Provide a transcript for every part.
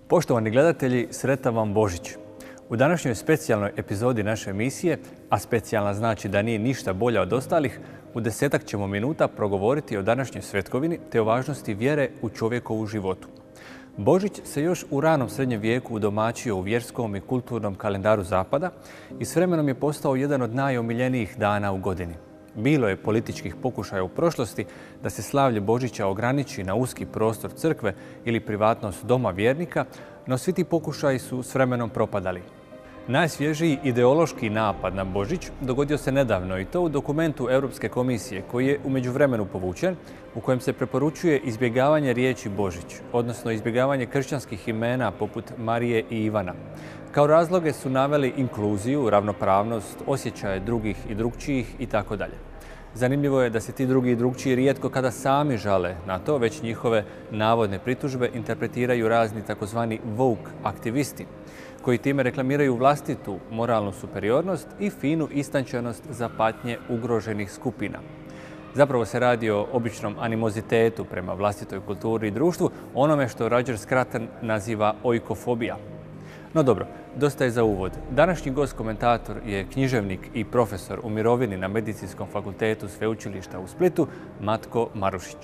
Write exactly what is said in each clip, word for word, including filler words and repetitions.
Poštovani gledatelji, sretan vam Božić! U današnjoj specijalnoj epizodi naše emisije, a specijalna znači da nije ništa bolja od ostalih, u desetak ćemo minuta progovoriti o današnjoj svetkovini te o važnosti vjere u čovjekovu životu. Božić se još u ranom srednjem vijeku udomaćio u vjerskom i kulturnom kalendaru Zapada i s vremenom je postao jedan od najomiljenijih dana u godini. Bilo je političkih pokušaja u prošlosti da se slavlje Božića ograniči na uski prostor crkve ili privatnost doma vjernika, no svi ti pokušaji su s vremenom propadali. Najsvježiji ideološki napad na Božić dogodio se nedavno i to u dokumentu Europske komisije koji je u međuvremenu povučen, u kojem se preporučuje izbjegavanje riječi Božić, odnosno izbjegavanje kršćanskih imena poput Marije i Ivana. Kao razloge su naveli inkluziju, ravnopravnost, osjećaje drugih i drukčijih itd. Zanimljivo je da se ti drugi i drukčiji rijetko kada sami žale na to, već njihove navodne pritužbe interpretiraju razni takozvani woke aktivisti, koji time reklamiraju vlastitu moralnu superiornost i finu istančanost za patnje ugroženih skupina. Zapravo se radi o običnom animozitetu prema vlastitoj kulturi i društvu, onome što Roger Scruton naziva oikofobija. No dobro, dosta je za uvod. Današnji gost komentator je književnik i profesor u mirovini na Medicinskom fakultetu Sveučilišta u Splitu, Matko Marušić.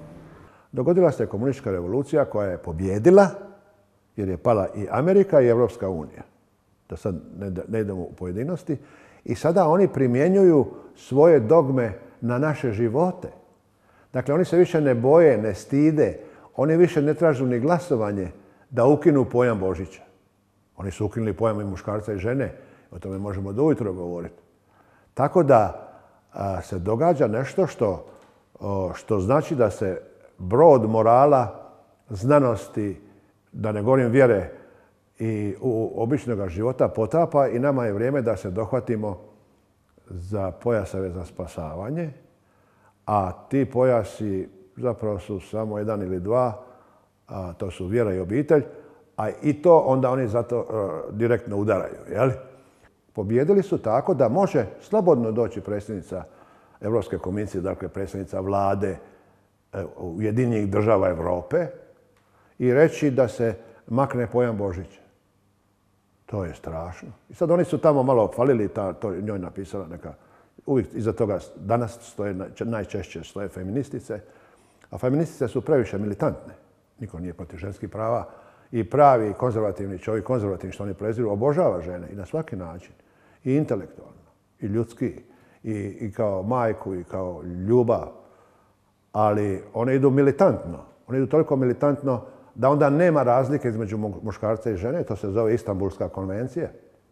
Dogodila se komunistička revolucija koja je pobjedila, jer je pala i Amerika i Evropska unija. Da sad ne idemo u pojedinosti. I sada oni primjenjuju svoje dogme na naše živote. Dakle, oni se više ne boje, ne stide. Oni više ne tražu ni glasovanje da ukinu pojam Božića. Oni su ukinuli pojam i muškarca i žene. O tome možemo do ujutro govoriti. Tako da a, se događa nešto što, o, što znači da se brod morala, znanosti, da ne govorim vjere i u običnog života potapa i nama je vrijeme da se dohvatimo za pojaseve za spasavanje, a ti pojasi zapravo su samo jedan ili dva, a to su vjera i obitelj, a i to onda oni zato uh, direktno udaraju. Jel? Pobjedili su tako da može slobodno doći predsjednica Europske komisije, dakle predsjednica vlade uh, Ujedinjenih država Europe, i reći da se makne pojam Božića. To je strašno. I sad oni su tamo malo falili, ta, to je njoj napisala neka, uvijek iza toga danas stoje, najčešće stoje feministice, a feministice su previše militantne. Niko nije protiv ženskih prava i pravi konzervativni čovjek, konzervativni što oni preziru, obožava žene i na svaki način. I intelektualno, i ljudski, i, i kao majku, i kao ljubav. Ali one idu militantno. One idu toliko militantno da onda nema razlike između muškarca i žene. To se zove Istanbulska konvencija.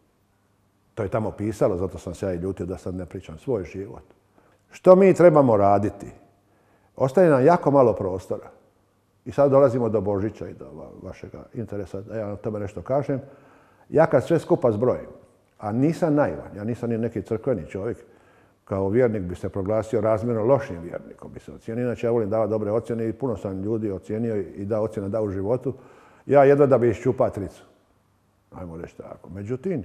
To je tamo pisalo, zato sam se ja i ljutio da sad ne pričam svoj život. Što mi trebamo raditi? Ostaje nam jako malo prostora. I sad dolazimo do Božića i do vašeg interesa da ja o tome nešto kažem. Ja kad sve skupa zbrojim, a nisam naivan, ja nisam ni neki crkveni čovjek, kao vjernik bi se proglasio razmjerno lošim vjernikom bi se ocijenio. Inače, ja volim davati dobre ocjene i puno sam ljudi ocijenio i da ocjene da u životu. Ja jedva da bi iščupa tricu. Ajmo reći tako. Međutim,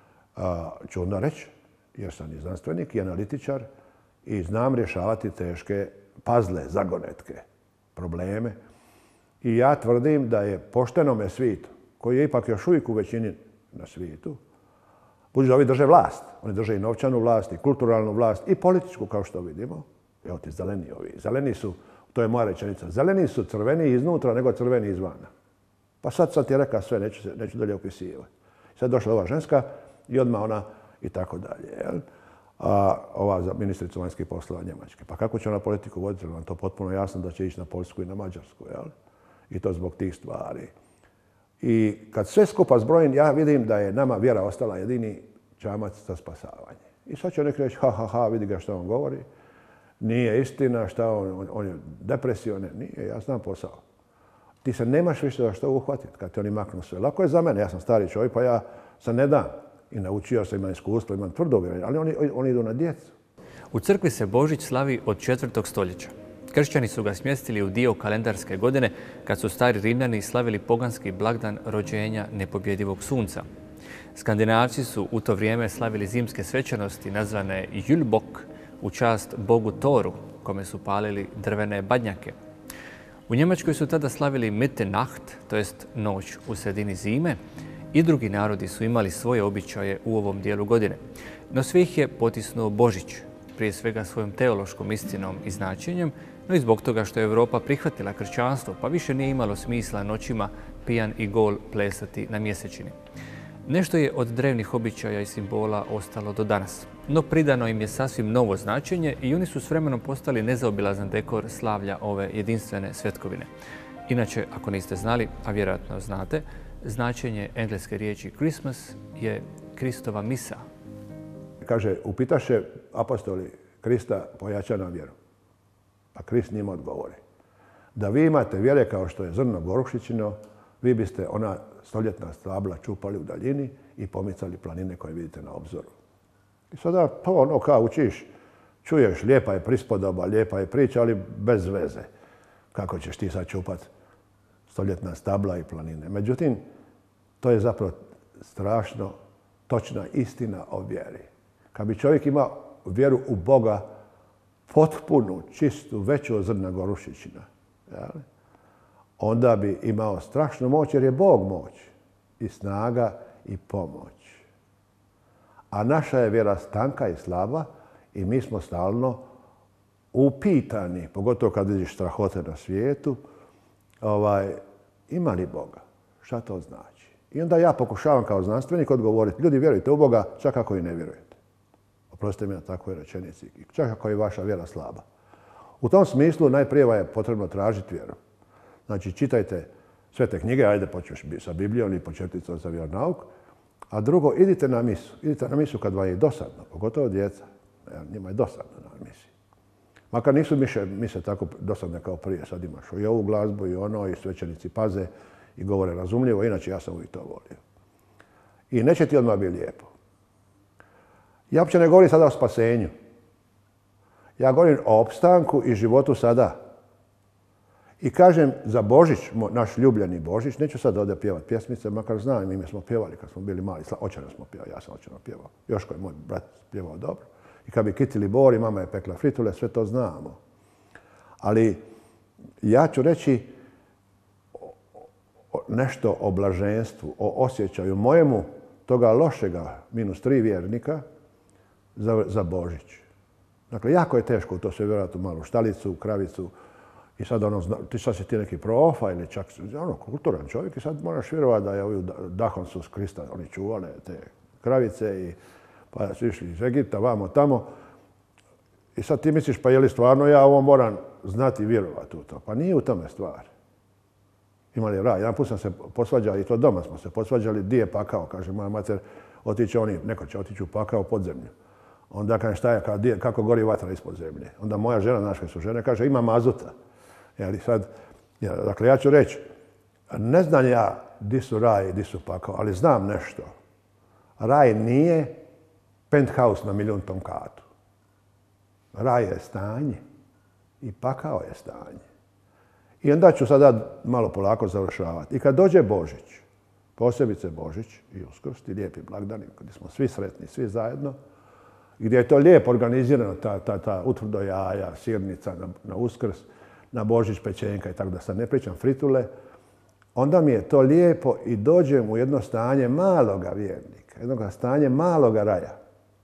ću onda reći, jer sam i znanstvenik i analitičar i znam rješavati teške puzzle, zagonetke, probleme. I ja tvrdim da je poštenome svijetu, koji je ipak još uvijek u većini na svijetu, budući da ovi drže vlast. Oni drže i novčanu vlast, i kulturalnu vlast, i političku, kao što vidimo. Evo ti zeleni ovi. Zeleni su, to je moja rečenica, zeleni su crveni iznutra nego crveni izvana. Pa sad sam ti rekao sve, neću, neću dalje opisivati. Sad došla ova ženska i odmah ona i tako dalje. Jel? A ova za ministricu vanjskih poslova Njemačke. Pa kako će ona politiku voditi? Vam to potpuno jasno da će ići na Poljsku i na Mađarsku. Jel? I to zbog tih stvari. I kad sve skupa zbrojim, ja vidim da je nama vjera ostala jedini čamac za spasavanje. I sad će neki reći, ha, ha, ha, vidi ga što on govori. Nije istina, šta on, on, on je depresione. Nije, ja znam posao. Ti se nemaš više za što uhvatiti kad te oni maknu sve. Lako je za mene, ja sam stari čovjek, pa ja se ne dam. I naučio sam, imam iskustvo, imam tvrdo uvjerenje, ali oni, oni idu na djecu. U crkvi se Božić slavi od četvrtog stoljeća. Kršćani su ga smjestili u dio kalendarske godine kad su stari Rimljani slavili poganski blagdan rođenja nepobjedivog sunca. Skandinavci su u to vrijeme slavili zimske svečanosti nazvane Julbok u čast bogu Toru, kome su palili drvene badnjake. U Njemačkoj su tada slavili Mitternacht, to jest noć u sredini zime, i drugi narodi su imali svoje običaje u ovom dijelu godine. No sve ih je potisnuo Božić, prije svega svojom teološkom istinom i značenjem, no i zbog toga što je Europa prihvatila kršćanstvo, pa više nije imalo smisla noćima pijan i gol plesati na mjesečini. Nešto je od drevnih običaja i simbola ostalo do danas, no pridano im je sasvim novo značenje i oni su s vremenom postali nezaobilazan dekor slavlja ove jedinstvene svetkovine. Inače, ako niste znali, a vjerojatno znate, značenje engleske riječi Christmas je Kristova misa. Kaže, upitaše apostoli Krista pojača nam vjeru. A Krist njima odgovori. Da vi imate vjere kao što je zrno gorušićino, vi biste ona stoljetna stabla čupali u daljini i pomicali planine koje vidite na obzoru. I sada to ono kao učiš, čuješ, lijepa je prispodoba, lijepa je priča, ali bez veze. Kako ćeš ti sad čupat stoljetna stabla i planine? Međutim, to je zapravo strašno točna istina o vjeri. Kad bi čovjek imao vjeru u Boga potpunu, čistu, veću od zrna gorušićina, jel? Onda bi imao strašnu moć jer je Bog moć i snaga i pomoć. A naša je vjera stanka i slaba i mi smo stalno upitani, pogotovo kad vidiš strahote na svijetu, ovaj, ima li Boga? Šta to znači? I onda ja pokušavam kao znanstvenik odgovoriti, ljudi vjerujte u Boga čak ako i ne vjerujete. Oprostite mi na takvoj rečenici, čak ako je vaša vjera slaba. U tom smislu najprije je potrebno tražiti vjeru. Znači, čitajte sve te knjige, ajde počneš sa Biblijom i početnicom za vjeronauk, a drugo, idite na misu. Idite na misu kad vam je dosadno, pogotovo djeca. Njima je dosadno na misi. Makar nisu mise, mise tako dosadne kao prije. Sad imaš i ovu glazbu i ono, i svećenici paze i govore razumljivo, inače ja sam uvijek to volio. I neće ti odmah biti lijepo. Ja uopće ne govorim sada o spasenju. Ja govorim o opstanku i životu sada. I kažem za Božić, naš ljubljeni Božić, neću sad ovdje pjevati pjesmice, makar znam, ime smo pjevali kad smo bili mali, očano smo pjevali, ja sam očano pjevao. Joško je moj brat pjevao dobro. I kad bi kitili bori, mama je pekla fritule, sve to znamo. Ali ja ću reći nešto o blaženstvu, o osjećaju mojemu toga lošega minus tri vjernika za, za Božić. Dakle, jako je teško u to sve vjerojatno u malu štalicu, kravicu. I sad ono, ti sad si ti neki profa ili čak ono, kulturan čovjek i sad moraš vjerovati da je ovi dahom su s Krista, oni čuvale te kravice i pa su išli iz Egipta, vamo tamo. I sad ti misliš, pa je li stvarno ja ovo moram znati i vjerovati u to? Pa nije u tome stvar. Imali raj. Jedan put sam se posvađali, i to doma smo se posvađali, di je pakao, kaže moja mater, otići oni, neko će otići u pakao pod zemlju. Onda kaže šta je, kako gori vatra ispod zemlje. Onda moja žena, naše su žene, kaže ima mazuta. Jeli sad, ja, dakle, ja ću reći, ne znam ja di su raj i di su pakao, ali znam nešto. Raj nije penthouse na milijuntom katu. Raj je stanje i pakao je stanje. I onda ću sada malo polako završavati. I kad dođe Božić, posebice Božić i Uskrs, ti lijepi blagdani, kad smo svi sretni, svi zajedno, gdje je to lijepo organizirano, ta, ta, ta utvrdo jaja, sirnica na, na Uskrs, na Božić, pečenka i tako da sad ne pričam fritule, onda mi je to lijepo i dođem u jedno stanje maloga vjernika, jednog stanje maloga raja.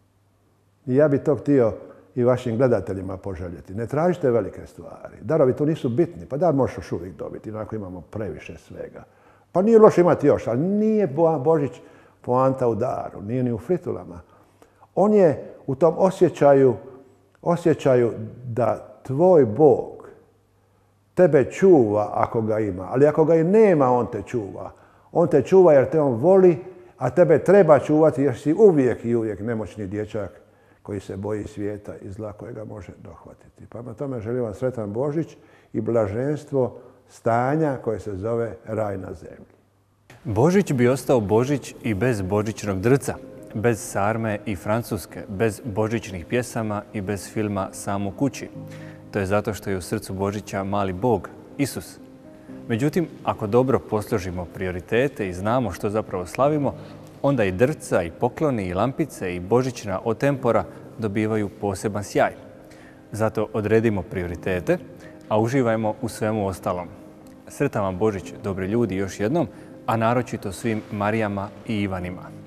I ja bi to htio i vašim gledateljima poželjeti. Ne tražite velike stvari. Darovi tu nisu bitni, pa dar možeš još uvijek dobiti, onako imamo previše svega. Pa nije loše imati još, ali nije Božić poanta u daru, nije ni u fritulama. On je u tom osjećaju, osjećaju da tvoj Bog tebe čuva ako ga ima, ali ako ga i nema, on te čuva. On te čuva jer te on voli, a tebe treba čuvati jer si uvijek i uvijek nemoćni dječak koji se boji svijeta i zla kojega može dohvatiti. Pa na tome želim vam sretan Božić i blaženstvo stanja koje se zove raj na zemlji. Božić bi ostao Božić i bez božićnog drca, bez sarme i Francuske, bez božićnih pjesama i bez filma Sam u kući. To je zato što je u srcu Božića mali Bog, Isus. Međutim, ako dobro posložimo prioritete i znamo što zapravo slavimo, onda i drca, i pokloni, i lampice, i božićna otempora dobivaju poseban sjaj. Zato odredimo prioritete, a uživajmo u svemu ostalom. Sretan vam Božić, dobri ljudi, još jednom, a naročito svim Marijama i Ivanima.